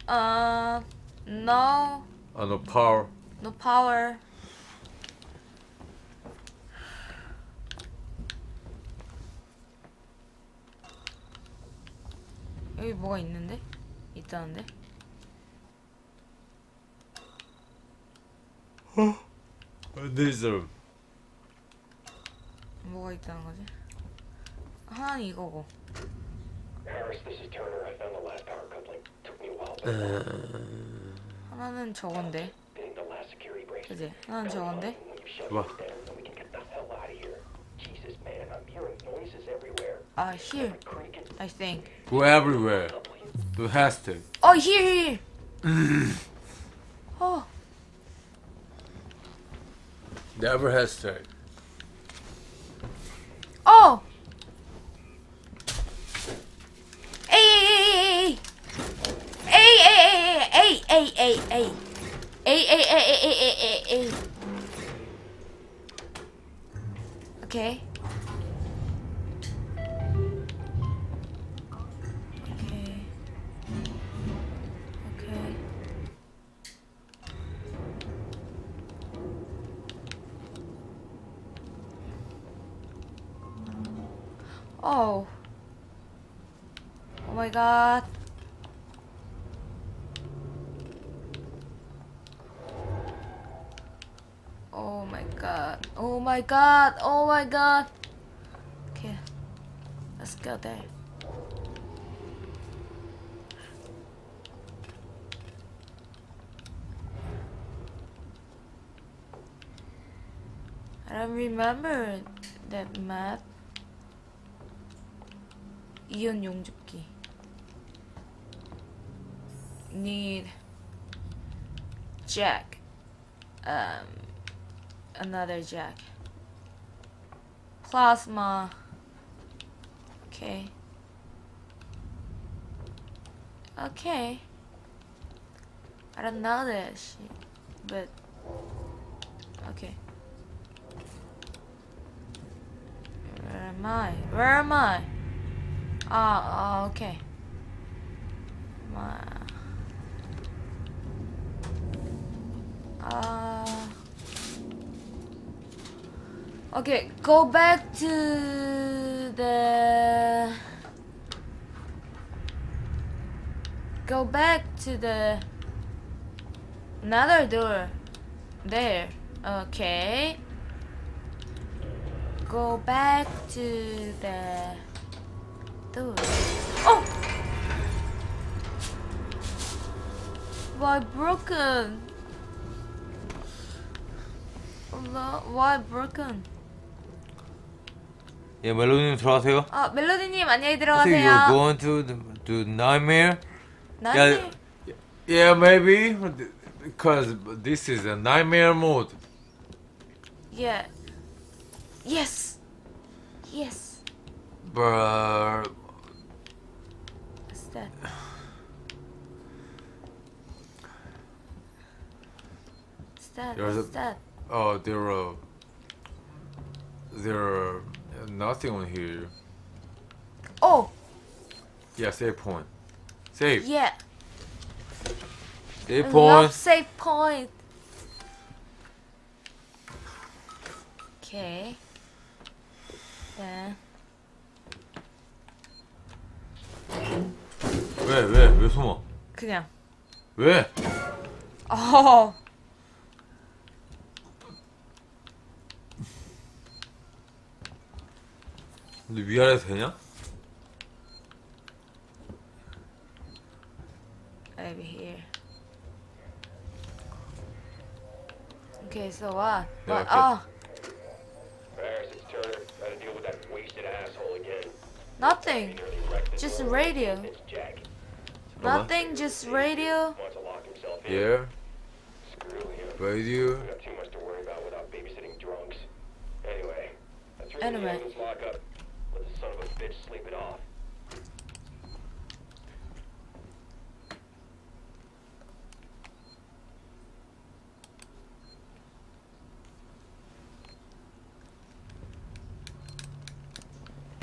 No. no power. No power. 여기 뭐가 있는데? 있다는데? Diesel. 뭐가 있다는 거지? 하나는 이거고. Harris, this is Turner. I found the last power coupling. Took me a while, but 하나는 저건데. getting the last security break. 그지? 하나는 저건데. When you shut Wow. this down, then we can get the hell out of here. Jesus, man, I'm hearing noises everywhere. Here. Creak and I think. Go everywhere. Do hashtag. Oh, here. Oh. Never hashtag. Oh. Hey. Okay. Oh. Oh my god. Oh my god. Oh my god. Oh my god. Okay. Let's go there. I don't remember that map. 이온 용접기. Need jack. Another jack. Plasma. Okay. Okay. I don't know that shit, but okay. Where am I? Where am I? Okay. Okay, go back to the another door there. Okay, go back to the door. Oh, why broken? Why broken? 예, 멜로디님 들어가세요. 멜로디님 안녕히 I think 들어가세요. you're going to nightmare. 나한테 Yeah, maybe because this is a nightmare mode. Yeah. Yes. But What's that? What's that? oh, there are nothing on here. Oh, Yeah, save point. Save. yeah. Save I point. love save point. Okay. Yeah. 왜 숨어? 그냥. 왜? 어. 근데 위아래서 되냐? Over here. Okay, so what? Yeah, What? okay. Oh, Harris, it's Turner. Gotta deal with that wasted asshole again. nothing. Nearly wrecked the Just door. radio. It's Jack. Nothing. Just radio. Wants to lock himself in. Yeah. Screw him. Radio. We got too much to worry about without babysitting drunks. Anyway, I threw Anyway. the lock up. Let the son of a bitch sleep it off.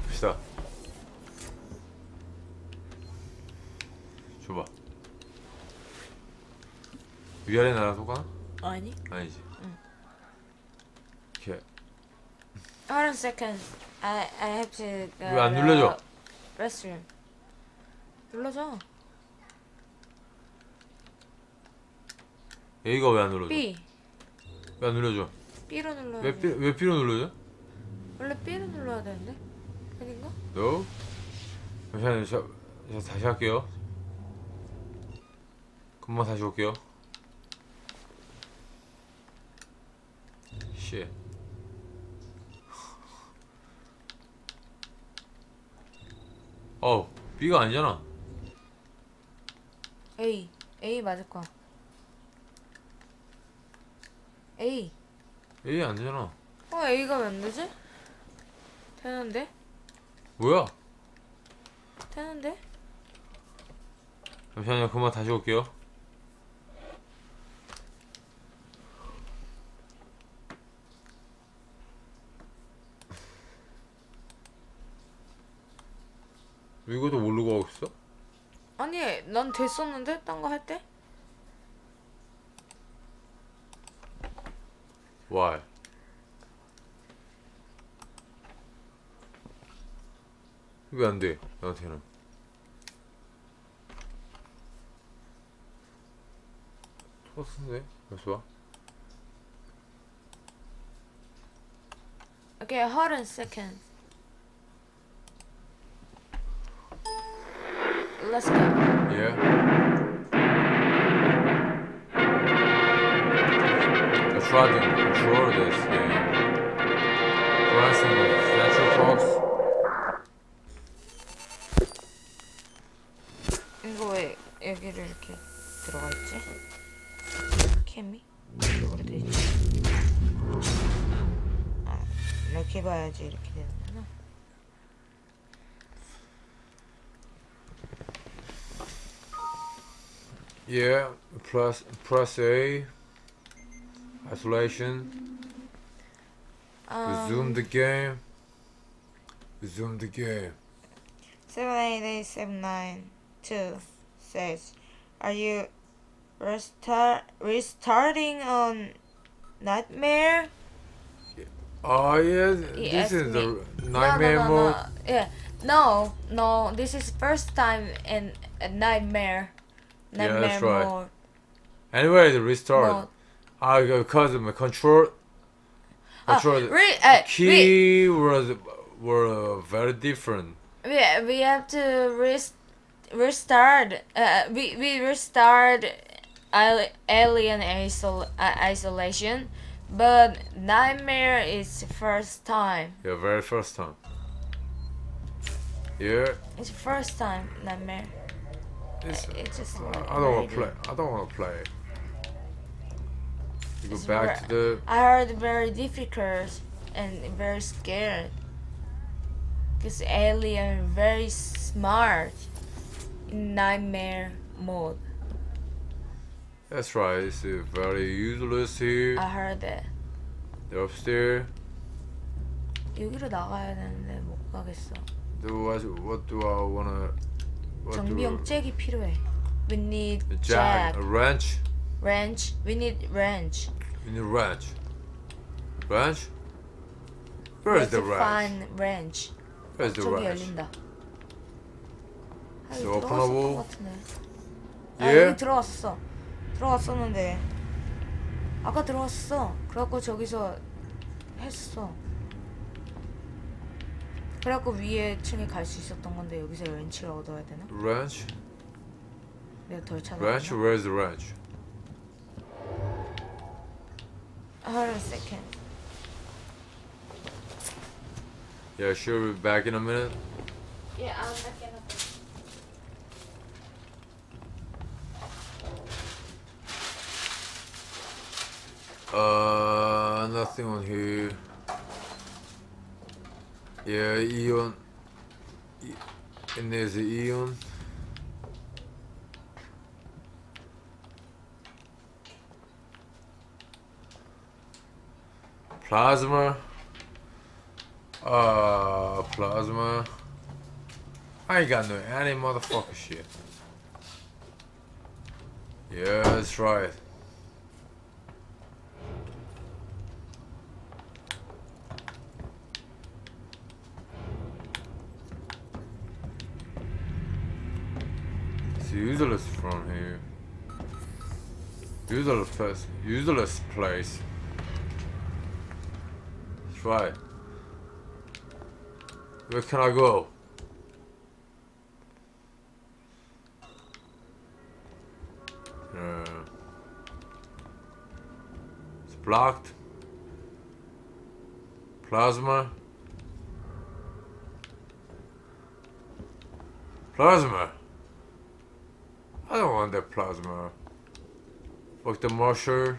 갑시다. 줘봐. 위아래 나랑 똑같나? 아니. 아니지. 응. 오케이. Hold on a second. I have to. 왜 안 눌러져? Restroom. 눌러줘. A가 왜 안 눌러져? B. 왜 안 눌러져? B로 눌러야 왜 돼. 왜 B로 눌러져? 원래 B로 눌러야 되는데? 아닌가? No? 잠시만요. 저 다시 할게요. 금방 다시 올게요. Shit. B가 아니잖아. A 맞을 거야. A. A 안 되잖아. A가 왜 안 되지? 되는데? 뭐야? 되는데? 잠시만요. 그만 다시 올게요. 이것도 모르고 하고 있어? 아니, 난 됐었는데? 딴 거 할 때? Why? 왜 안 돼? 나한테는. 똑같은데? 벌써 봐. Okay, hold on a second. Let's go. Yeah. I tried to control this game. Pressing the Central Fox. 이거 왜 여기를 이렇게 들어가 있지? 캠이? 이쪽으로 돼 있지? 아, 이렇게 봐야지 이렇게 되는구나. Yeah. Press A. Isolation. Resume the game. Resume the game. 78879 says, are you restarting on Nightmare? Oh yeah, He this asked is the me. nightmare mode. Yeah, no, this is first time in a Nightmare that's right. mode. Anyway, the restart. Mode. Because of my control. Key were very different. We have to restart. We restart Alien Isolation, but Nightmare is first time. Yeah, very first time. Yeah. It's first time Nightmare. It's just I like don't want to play. I don't want to play it. You go It's back to the. I heard very difficult and very scared. Cause Alien very smart in Nightmare mode. That's right. It's very useless here. I heard that. They're upstairs. 여기로 나가야 되는데 못 가겠어. What do I wanna? 정비용 잭이 필요해. We need A jack. a wrench. Wrench. We need wrench. We need wrench. Wrench? Where is the wrench? Find wrench. Where's the 저기 wrench? 열린다. 아, It's 여기 들어갔었던 openable. 것 같은데. 아, Yeah. 여기 들어갔었어. 들어갔었는데. 아까 들어갔어. 그래갖고 저기서 했어. 그래갖고 위에 층에 갈 수 있었던 건데 여기서 렌치를 얻어야 되나? Wrench? 내가 덜 찾아. Wrench? Where's the wrench? Hold on a second. Yeah, sure. We'll be back in a minute. Yeah, I'm back in a Nothing on here. Yeah, Eon. And there's the Eon. Plasma. Plasma. I ain't got no any motherfucker shit. Yeah, that's right. It's useless from here. Useless place. Useless place. That's right. Where can I go? It's blocked. Plasma. Plasma. I don't want that plasma. Fuck the marshal.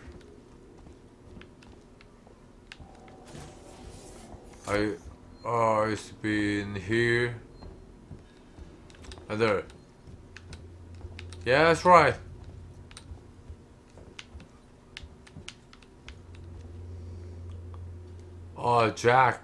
I used to be in here. And there. Yeah, that's right. Oh, Jack.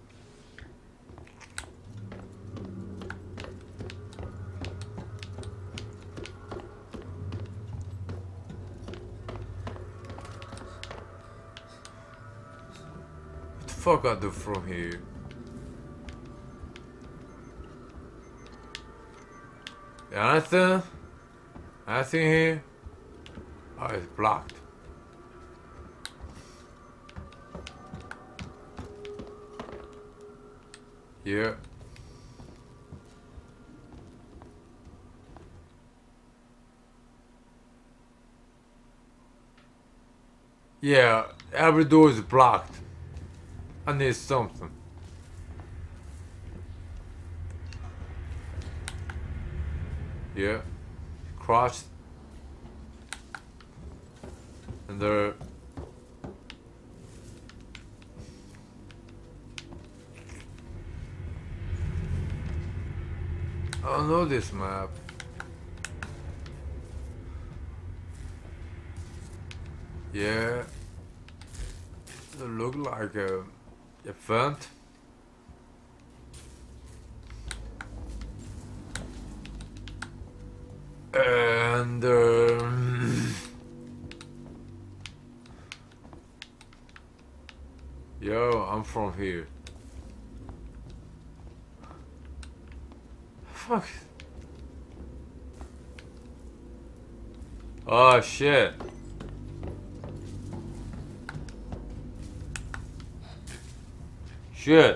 What the fuck I do from here? Anything? Anything here? Oh, it's blocked. Yeah. Yeah, every door is blocked. I need something. Yeah. Crouched. And there. I don't know this map. Yeah. It look like a vent. And yo, I'm from here. Fuck. Oh shit. Shit.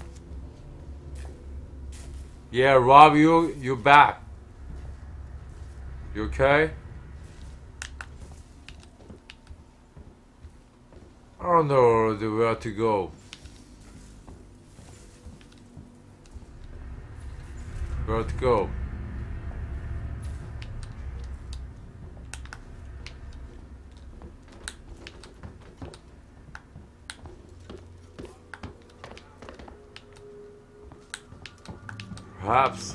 Yeah, Rob, you back. You okay? I don't know where to go. Where to go? Perhaps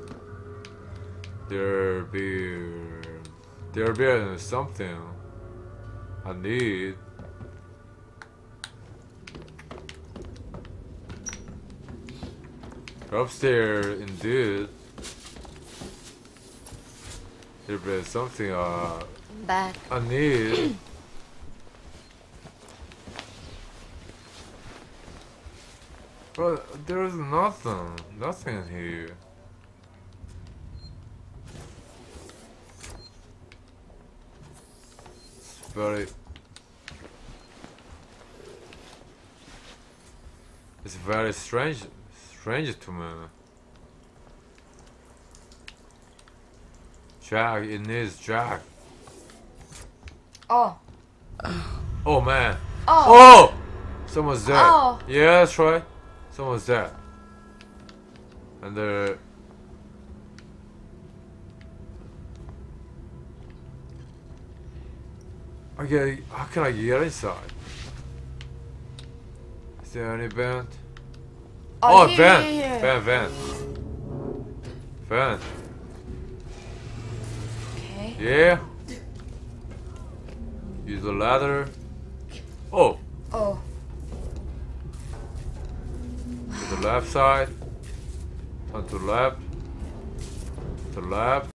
there be something I need. Upstairs, indeed. There be something Back. I need. But there's nothing here. It's very strange to me. Jack, it needs Jack. Oh. Oh man. Oh. Oh! Someone's dead. Oh. Yeah, that's right. Someone's dead. And okay, how can I get inside? Is there any vent? Oh, here, vent! here. Vent. Okay. Yeah. Use the ladder. Oh. Oh. To the left side. On to the left. To the left.